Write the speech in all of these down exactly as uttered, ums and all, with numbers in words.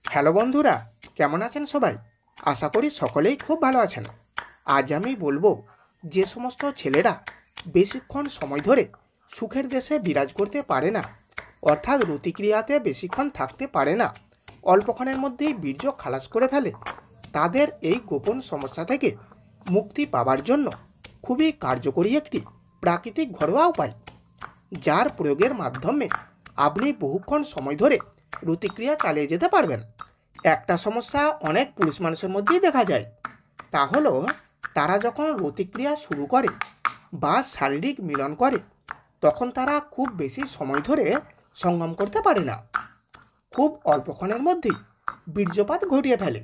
Hello বন্ধুরা, কেমন আছেন সবাই? আশা করি সকলেই খুব ভালো আছেন। আজ আমি বলবো যে সমস্ত ছেলেরা বেশিক্ষণ সময় ধরে সুখের দেশে বিরাজ করতে পারে না, অর্থাৎ রতিক্রিয়াতে বেশিক্ষণ থাকতে পারে না, অল্পক্ষণের মধ্যেই বীর্য খালাস করে ফেলে, তাদের এই গোপন সমস্যা থেকে মুক্তি পাওয়ার জন্য খুবই কার্যকরী একটি প্রাকৃতিক ঘরোয়া উপায়, যার প্রয়োগের মাধ্যমে আপনি বহুক্ষণ সময় ধরে রতিক্রিয়া চালিয়ে যেতে পারবেন। একটা সমস্যা অনেক পুরুষ মানুষের মধ্যেই দেখা যায়, তা হলো তারা যখন রতিক্রিয়া শুরু করে বা শারীরিক মিলন করে তখন তারা খুব বেশি সময় ধরে সঙ্গম করতে পারে না, খুব অল্পক্ষণের মধ্যেই বীর্যপাত ঘটিয়ে ফেলে।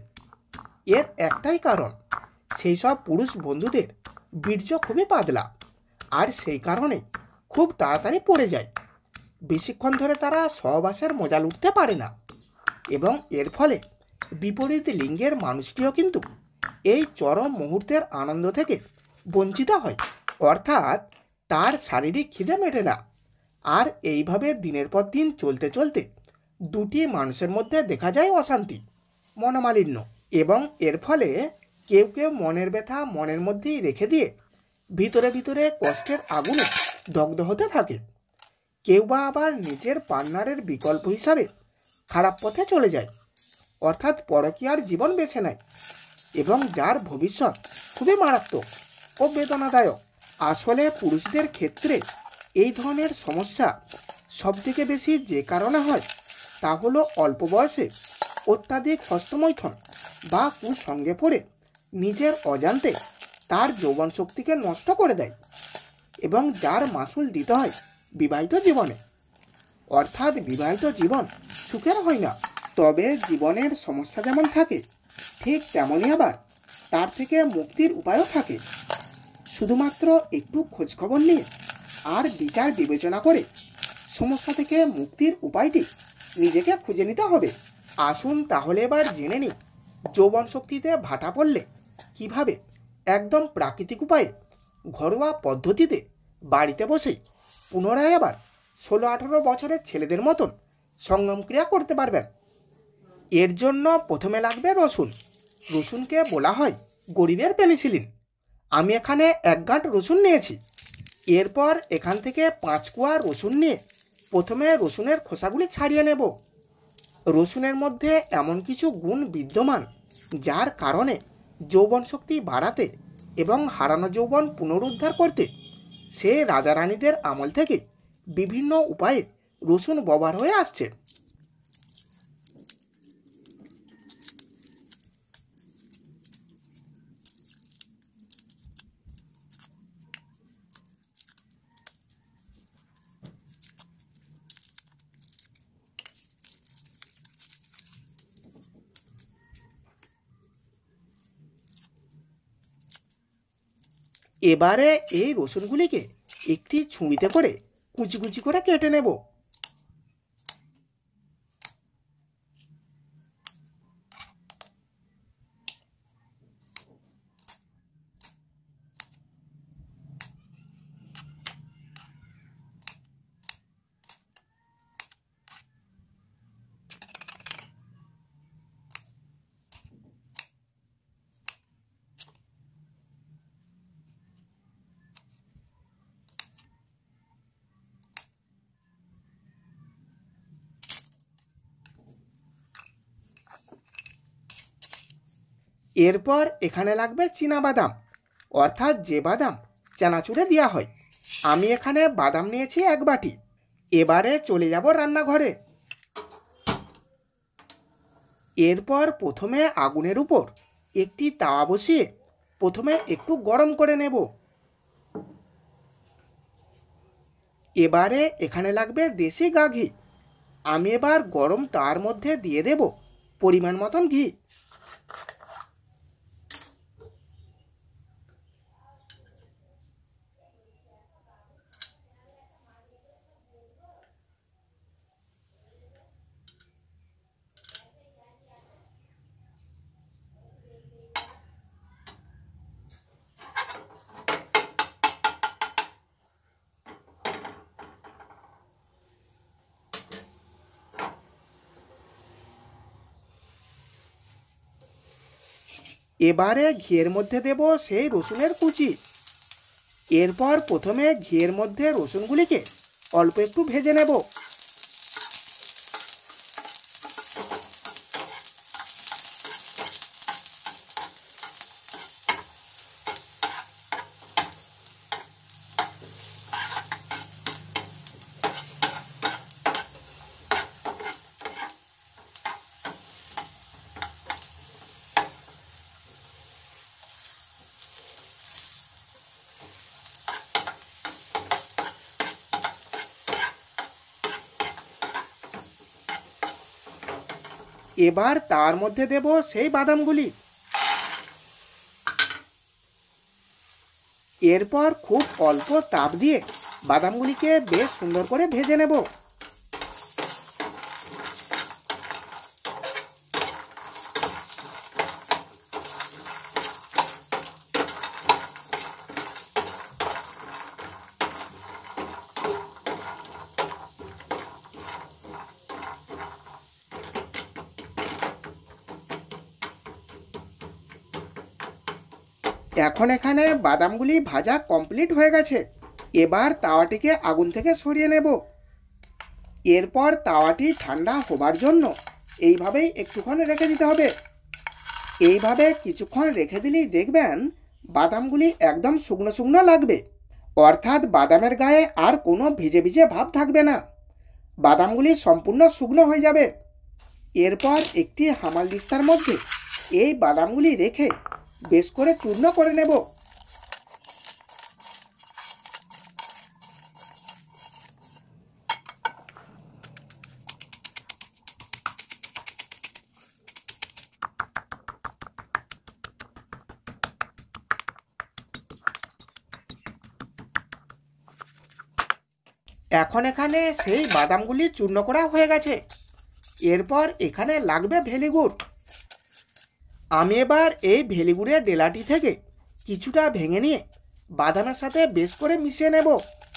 এর একটাই কারণ, সেই সব পুরুষ বন্ধুদের বীর্য খুবই পাতলা, আর সেই কারণে খুব তাড়াতাড়ি পড়ে যায়। বেশিক্ষণ ধরে তারা সহবাসের মজা লুটতে পারে না, এবং এর ফলে বিপরীত লিঙ্গের মানুষটিও কিন্তু এই চরম মুহূর্তের আনন্দ থেকে বঞ্চিত হয়, অর্থাৎ তার শারীরিক খিদে মেটে না। আর এইভাবে দিনের পর দিন চলতে চলতে দুটি মানুষের মধ্যে দেখা যায় অশান্তি, মনোমালিন্য, এবং এর ফলে কেউ কেউ মনের ব্যথা মনের মধ্যেই রেখে দিয়ে ভিতরে ভিতরে কষ্টের আগুনে দগ্ধ হতে থাকে। কেউ বা আবার নিজের পার্টনারের বিকল্প হিসাবে খারাপ পথে চলে যায়, অর্থাৎ পরকীয়ার জীবন বেছে নেয়, এবং যার ভবিষ্যৎ খুবই মারাত্মক ও বেদনাদায়ক। আসলে পুরুষদের ক্ষেত্রে এই ধরনের সমস্যা সবথেকে বেশি যে কারণে হয় তা হলো অল্প বয়সে অত্যাধিক হস্তমৈথুন বা কুসঙ্গে পড়ে নিজের অজান্তে তার যৌবন শক্তিকে নষ্ট করে দেয়, এবং যার মাসুল দিতে হয় বিবাহিত জীবনে। অর্থাৎ বিবাহিত জীবন সুখের হয় না। তবে জীবনের সমস্যা যেমন থাকে ঠিক তেমনই আবার তার থেকে মুক্তির উপায়ও থাকে। শুধুমাত্র একটু খোঁজখবর নিয়ে আর বিচার বিবেচনা করে সমস্যা থেকে মুক্তির উপায়টি নিজেকে খুঁজে নিতে হবে। আসুন তাহলে এবার জেনে নিই যৌবন শক্তিতে ভাটা পড়লে কিভাবে একদম প্রাকৃতিক উপায়ে ঘরোয়া পদ্ধতিতে বাড়িতে বসেই পুনরায় আবার ষোলো আঠারো বছরের ছেলেদের মতন সঙ্গম ক্রিয়া করতে পারবেন। এর জন্য প্রথমে লাগবে রসুন। রসুনকে বলা হয় গরিবের পেনিসিলিন। আমি এখানে এক গাঁট রসুন নিয়েছি। এরপর এখান থেকে পাঁচ কোয়া রসুন নিয়ে প্রথমে রসুনের খোসাগুলি ছাড়িয়ে নেব। রসুনের মধ্যে এমন কিছু গুণ বিদ্যমান যার কারণে যৌবন শক্তি বাড়াতে এবং হারানো যৌবন পুনরুদ্ধার করতে সে রাজা রানীদের আমল থেকে বিভিন্ন উপায়ে রসুন ব্যবহার হয়ে আসছে। এবারে এই রসুনগুলিকে একটি ছুরিতে করে কুচি কুচি করে কেটে নেব। এরপর এখানে লাগবে চীনা বাদাম, অর্থাৎ যে বাদাম চানাচুরে দেওয়া হয়। আমি এখানে বাদাম নিয়েছি এক বাটি। এবারে চলে যাব রান্নাঘরে। এরপর প্রথমে আগুনের উপর একটি তাওয়া বসিয়ে প্রথমে একটু গরম করে নেব। এবারে এখানে লাগবে দেশি গা ঘি। আমি এবার গরম তার মধ্যে দিয়ে দেব পরিমাণ মতন ঘি। এবারে ঘিয়ের মধ্যে দেব সেই রসুনের কুচি। এরপর প্রথমে ঘিয়ের মধ্যে রসুনগুলিকে অল্প একটু ভেজে নেব। এবার তার মধ্যে দেব সেই বাদামগুলি। এরপর খুব অল্প তাপ দিয়ে বাদামগুলিকে বেশ সুন্দর করে ভেজে নেব। এখন এখানে বাদামগুলি ভাজা কমপ্লিট হয়ে গেছে। এবার তাওয়াটিকে আগুন থেকে সরিয়ে নেব। এরপর তাওয়াটি ঠান্ডা হবার জন্য এইভাবেই একটুক্ষণ রেখে দিতে হবে। এইভাবে কিছুক্ষণ রেখে দিলেই দেখবেন বাদামগুলি একদম শুকনো শুকনো লাগবে, অর্থাৎ বাদামের গায়ে আর কোনো ভিজে ভিজে ভাব থাকবে না, বাদামগুলি সম্পূর্ণ শুকনো হয়ে যাবে। এরপর একটি হামালদিস্তার মধ্যে এই বাদামগুলি রেখে বেশ করে চূর্ণ করে নেব। এখন এখানে সেই বাদামগুলি চূর্ণ করা হয়ে গেছে। এরপর এখানে লাগবে ভেলিগুড়। আমি এবার এই ভেলিগুড়ের ডেলাটি থেকে কিছুটা ভেঙে নিয়ে বাদামের সাথে বেশ করে মিশিয়ে নেব।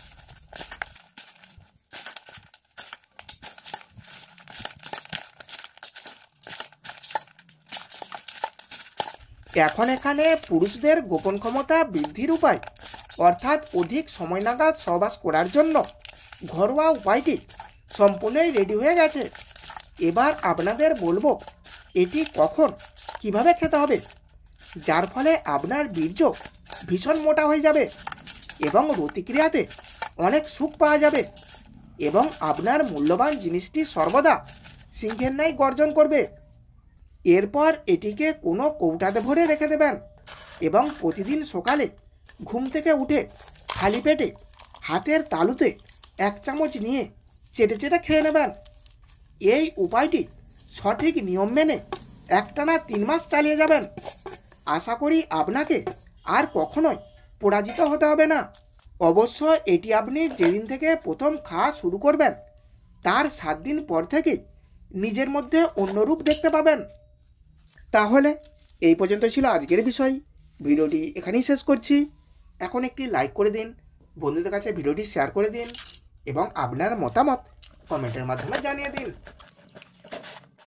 এখন এখানে পুরুষদের গোপন ক্ষমতা বৃদ্ধির উপায়, অর্থাৎ অধিক সময় নাগাদ সহবাস করার জন্য ঘরোয়া উপায়টি সম্পূর্ণই রেডি হয়ে গেছে। এবার আপনাদের বলবো এটি কখন কিভাবে খেতে হবে, যার ফলে আপনার বীর্য ভীষণ মোটা হয়ে যাবে এবং রতিক্রিয়াতে অনেক সুখ পাওয়া যাবে এবং আপনার মূল্যবান জিনিসটি সর্বদা সিংহের ন্যায় গর্জন করবে। এরপর এটিকে কোনো কৌটাতে ভরে রেখে দেবেন এবং প্রতিদিন সকালে ঘুম থেকে উঠে খালি পেটে হাতের তালুতে এক চামচ নিয়ে চেটে চেটে খেয়ে নেবেন। এই উপায়টি সঠিক নিয়ম মেনে একটানা তিন মাস চালিয়ে যাবেন। আশা করি আপনাকে আর কখনোই পরাজিত হতে হবে না। অবশ্য এটি আপনি যেদিন থেকে প্রথম খাওয়া শুরু করবেন তার সাত দিন পর থেকে নিজের মধ্যে অন্য রূপ দেখতে পাবেন। তাহলে এই পর্যন্ত ছিল আজকের বিষয়। ভিডিওটি এখানেই শেষ করছি। এখন একটি লাইক করে দিন, বন্ধুদের কাছে ভিডিওটি শেয়ার করে দিন এবং আপনার মতামত কমেন্টের মাধ্যমে জানিয়ে দিন।